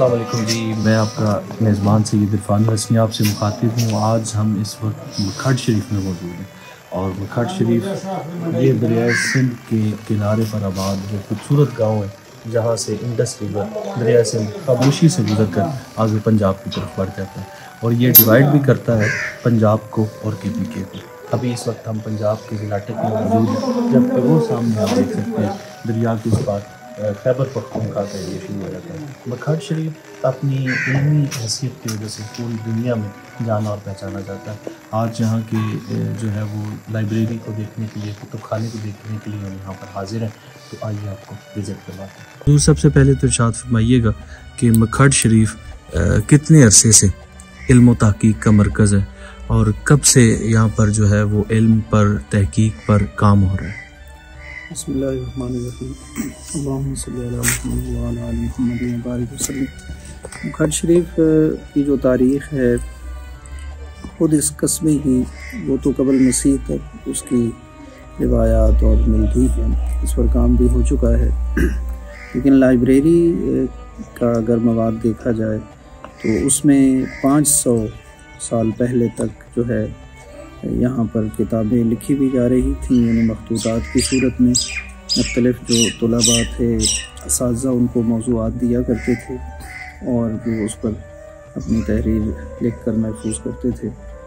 السلام علیکم جی، میں آپ کا میزبان سید عرفان رسمی آپ سے مخاطب ہوں۔ آج ہم اس وقت مکھڈ شریف میں موجود ہیں، اور مکھڈ شریف یہ دریائے سندھ کے کنارے پر آباد جو خوبصورت گاؤں ہے، جہاں سے انڈس ریور دریائے سندھ خاموشی سے گزر کر آگے پنجاب کی طرف بڑھ جاتا ہے، اور یہ ڈیوائڈ بھی کرتا ہے پنجاب کو اور کے پی کے کو۔ ابھی اس وقت ہم پنجاب کے ضلع ٹک میں موجود ہیں، جبکہ وہ سامنے آپ دیکھ سکتے ہیں دریا کے اس پار خیبر پختونخوا کا ایریا شروع ہو جاتا ہے۔ مکھڈ شریف اپنی علمی حیثیت کی وجہ سے پوری دنیا میں جانا اور پہچانا جاتا ہے۔ آج یہاں کی جو ہے وہ لائبریری کو دیکھنے کے لیے، کتب خانے کو دیکھنے کے لیے ہم یہاں پر حاضر ہیں، تو آئیے آپ کو وزٹ کرواتے ہیں۔ حضور سب سے پہلے تو ارشاد فرمائیے گا کہ مکھڈ شریف کتنے عرصے سے علم و تحقیق کا مرکز ہے، اور کب سے یہاں پر جو ہے وہ علم پر تحقیق پر کام ہو رہا ہے؟ بسم اللہ الرحمن الرحیم، اللہم صلی علی محمد وعلی آل محمد وبارک وسلم۔ مکھڈ شریف کی جو تاریخ ہے خود اس قصبے کی، وہ تو قبل مسیح تک اس کی روایات اور ملتی ہیں، اس پر کام بھی ہو چکا ہے، لیکن لائبریری کا اگر مواد دیکھا جائے تو اس میں 500 سال پہلے تک جو ہے یہاں پر کتابیں لکھی بھی جا رہی تھیں، یعنی مخطوطات کی صورت میں۔ مختلف جو طلباء تھے، اساتذہ ان کو موضوعات دیا کرتے تھے، اور وہ اس پر اپنی تحریر لکھ کر محفوظ کرتے تھے۔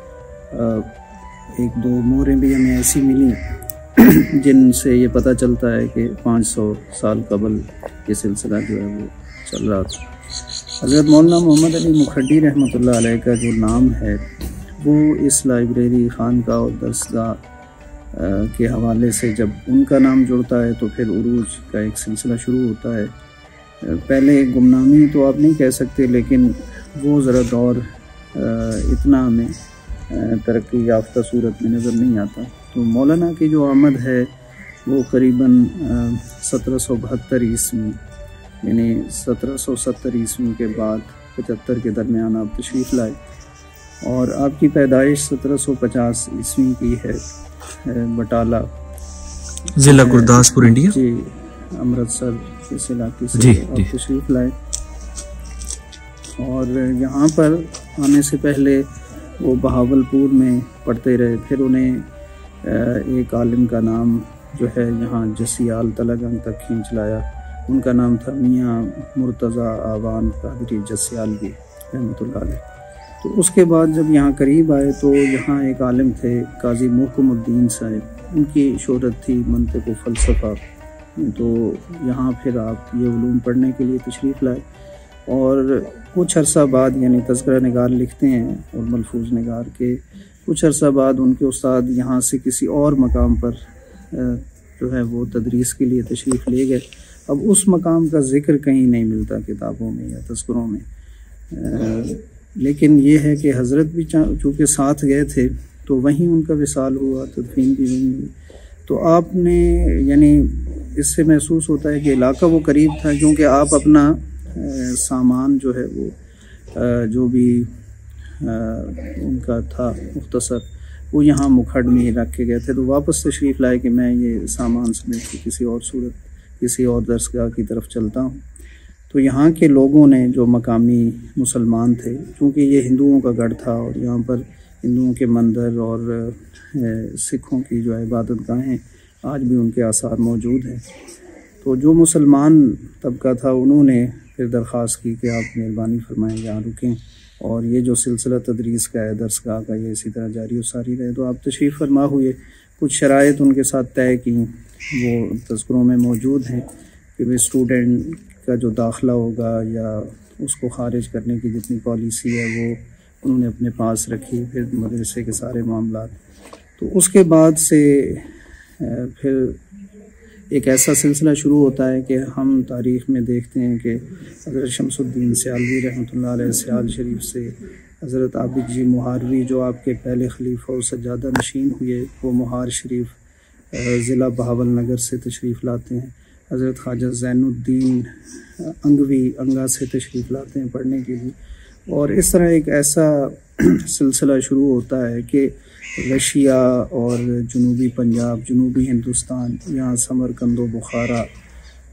ایک دو مہریں بھی ہمیں ایسی ملیں جن سے یہ پتہ چلتا ہے کہ 500 سال قبل یہ سلسلہ جو ہے وہ چل رہا تھا۔ حضرت مولانا محمد علی مکھڈی رحمۃ اللہ علیہ کا جو نام ہے وہ اس لائبریری، خانقاہ اور درسگاہ کے حوالے سے جب ان کا نام جڑتا ہے تو پھر عروج کا ایک سلسلہ شروع ہوتا ہے۔ پہلے گمنامی تو آپ نہیں کہہ سکتے، لیکن وہ ذرا دور اتنا ہمیں ترقی یافتہ صورت میں نظر نہیں آتا۔ تو مولانا کی جو آمد ہے وہ قریباً 1772 عیسوی، یعنی 1770 عیسوی کے بعد 75 کے درمیان آپ تشریف لائے، اور آپ کی پیدائش 1750 عیسوی کی ہے بٹالہ، ضلع گرداسپور، انڈیا، جی، امرتسر اس علاقے سے آپ تشریف لائے۔ اور یہاں پر آنے سے پہلے وہ بہاول پور میں پڑھتے رہے، پھر انہیں ایک عالم کا نام جو ہے یہاں جسیال تلگنگ تک کھینچ لایا، ان کا نام تھا میاں مرتضیٰ آوان قادری جسیالوی رحمۃ اللہ علیہ۔ تو اس کے بعد جب یہاں قریب آئے تو یہاں ایک عالم تھے قاضی محکم الدین صاحب، ان کی شہرت تھی منطق و فلسفہ، تو یہاں پھر آپ یہ علوم پڑھنے کے لیے تشریف لائے، اور کچھ عرصہ بعد، یعنی تذکرہ نگار لکھتے ہیں اور ملفوظ نگار کے، کچھ عرصہ بعد ان کے استاد یہاں سے کسی اور مقام پر جو ہے وہ تدریس کے لیے تشریف لے گئے۔ اب اس مقام کا ذکر کہیں نہیں ملتا کتابوں میں یا تذکروں میں، لیکن یہ ہے کہ حضرت بھی چونکہ ساتھ گئے تھے تو وہیں ان کا وصال ہوا، تدفین بھی وہیں ہوئی۔ تو آپ نے، یعنی اس سے محسوس ہوتا ہے کہ علاقہ وہ قریب تھا، کیونکہ آپ اپنا سامان جو ہے وہ جو بھی ان کا تھا مختصر، وہ یہاں مکھڈ میں ہی رکھ کے گئے تھے، تو واپس تشریف لائے کہ میں یہ سامان سمیت کے کسی اور صورت، کسی اور درسگاہ کی طرف چلتا ہوں۔ تو یہاں کے لوگوں نے، جو مقامی مسلمان تھے، چونکہ یہ ہندوؤں کا گڑھ تھا اور یہاں پر ہندوؤں کے مندر اور سکھوں کی جو عبادت گاہیں آج بھی ان کے آثار موجود ہیں، تو جو مسلمان طبقہ تھا انہوں نے پھر درخواست کی کہ آپ مہربانی فرمائیں یہاں رکیں، اور یہ جو سلسلہ تدریس کا ہے درسگاہ کا، یہ اسی طرح جاری و ساری رہے۔ تو آپ تشریف فرما ہوئے، کچھ شرائط ان کے ساتھ طے کی، وہ تذکروں میں موجود ہیں کہ وہ اسٹوڈنٹ کا جو داخلہ ہوگا یا اس کو خارج کرنے کی جتنی پالیسی ہے وہ انہوں نے اپنے پاس رکھی، پھر مدرسے کے سارے معاملات۔ تو اس کے بعد سے پھر ایک ایسا سلسلہ شروع ہوتا ہے کہ ہم تاریخ میں دیکھتے ہیں کہ حضرت شمس الدین سیالوی رحمۃ اللہ علیہ سیال شریف سے، حضرت عابد جی مہاروی جو آپ کے پہلے خلیفہ و سجادہ نشین ہوئے، وہ مہار شریف ضلع بہاول نگر سے تشریف لاتے ہیں، حضرت خواجہ زین الدین انگوی انگا سے تشریف لاتے ہیں پڑھنے کے لیے، اور اس طرح ایک ایسا سلسلہ شروع ہوتا ہے کہ رشیا اور جنوبی پنجاب، جنوبی ہندوستان، یہاں سمرقند و بخارا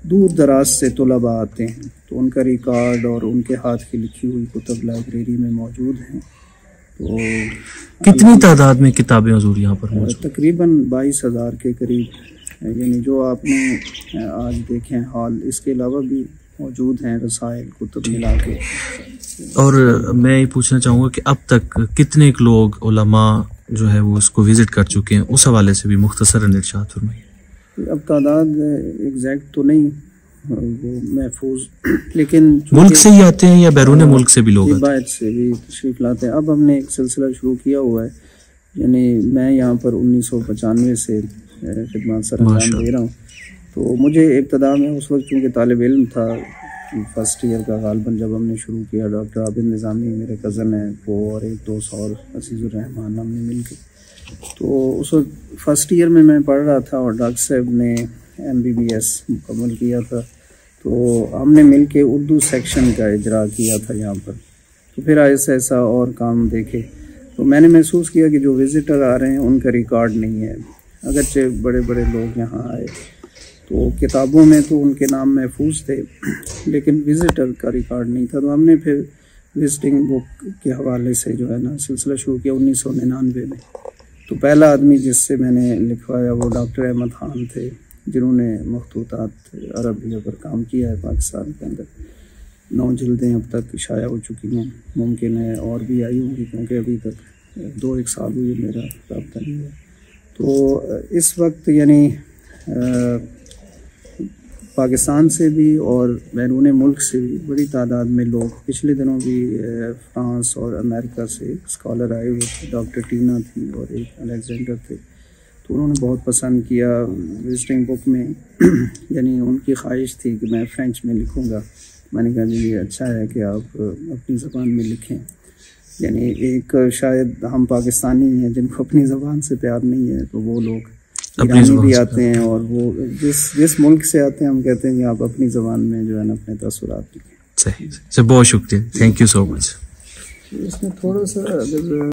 دور دراز سے طلباء آتے ہیں، تو ان کا ریکارڈ اور ان کے ہاتھ کی لکھی ہوئی کتب لائبریری میں موجود ہیں. تو کتنی تعداد میں کتابیں حضور یہاں پر موجود؟ تقریباً 22,000 کے قریب، یعنی جو آپ نے آج دیکھیں ہال، اس کے علاوہ بھی موجود ہیں رسائل کتب ملا کے. اور میں یہ پوچھنا چاہوں گا کہ اب تک کتنے لوگ علماء جو ہے وہ اس کو وزٹ کر چکے ہیں، اس حوالے سے بھی مختصراً ارشاد فرمائیے. اب تعداد ایگزیکٹ تو نہیں وہ محفوظ، لیکن ملک سے ہی آتے ہیں یا بیرون ملک سے بھی لوگ آتے ہیں؟ باہر سے بھی تشریف لاتے ہیں. اب ہم نے ایک سلسلہ شروع کیا ہوا ہے، یعنی میں یہاں پر 1995 سے خدمات سر انجام دے رہا ہوں. تو مجھے ابتدا میں اس وقت چونکہ طالب علم تھا، فرسٹ ایئر کا غالباً جب ہم نے شروع کیا، ڈاکٹر عابد نظامی میرے کزن ہیں وہ، اور ایک دوست اور عزیز الرحمان، ہم نے مل کے، تو اس وقت فرسٹ ایئر میں پڑھ رہا تھا اور ڈاکٹر صاحب نے MBBS مکمل کیا تھا. تو ہم نے مل کے اردو سیکشن کا اجرا کیا تھا یہاں پر. تو پھر ایسا اور کام دیکھے تو میں نے محسوس کیا کہ جو وزٹر آ رہے ہیں ان کا ریکارڈ نہیں ہے. اگرچہ بڑے بڑے لوگ یہاں آئے تو کتابوں میں تو ان کے نام محفوظ تھے، لیکن وزٹر کا ریکارڈ نہیں تھا. تو ہم نے پھر وزٹنگ بک کے حوالے سے جو ہے نا سلسلہ شروع کیا 1999 میں. تو پہلا آدمی جس سے میں نے لکھوایا وہ ڈاکٹر احمد خان تھے، جنہوں نے مخطوطات عربیہ پر کام کیا ہے پاکستان کے اندر. 9 جلدیں اب تک شائع ہو چکی ہیں، ممکن ہے اور بھی آئی ہوں گی، کیونکہ ابھی تک 2-1 سال ہوئی میرا رابطہ نہیں ہوا. تو اس وقت یعنی پاکستان سے بھی اور بیرون ملک سے بھی بڑی تعداد میں لوگ، پچھلے دنوں بھی فرانس اور امریکہ سے اسکالر آئے ہوئے تھے، ڈاکٹر ٹینا تھی اور ایک الیگزینڈر تھے. تو انہوں نے بہت پسند کیا وزٹنگ بک میں. یعنی ان کی خواہش تھی کہ میں فرینچ میں لکھوں گا. میں نے کہا جی یہ اچھا ہے کہ آپ اپنی زبان میں لکھیں. یعنی ایک شاید ہم پاکستانی ہیں جن کو اپنی زبان سے پیار نہیں ہے، تو وہ لوگ ایرانی بھی آتے ہیں، اور وہ جس ملک سے آتے ہیں ہم کہتے ہیں کہ آپ اپنی زبان میں جو ہے نا اپنے تاثرات لکھیں. صحیح، بہت شکریہ، تھینک یو سو مچ. اس میں تھوڑا سا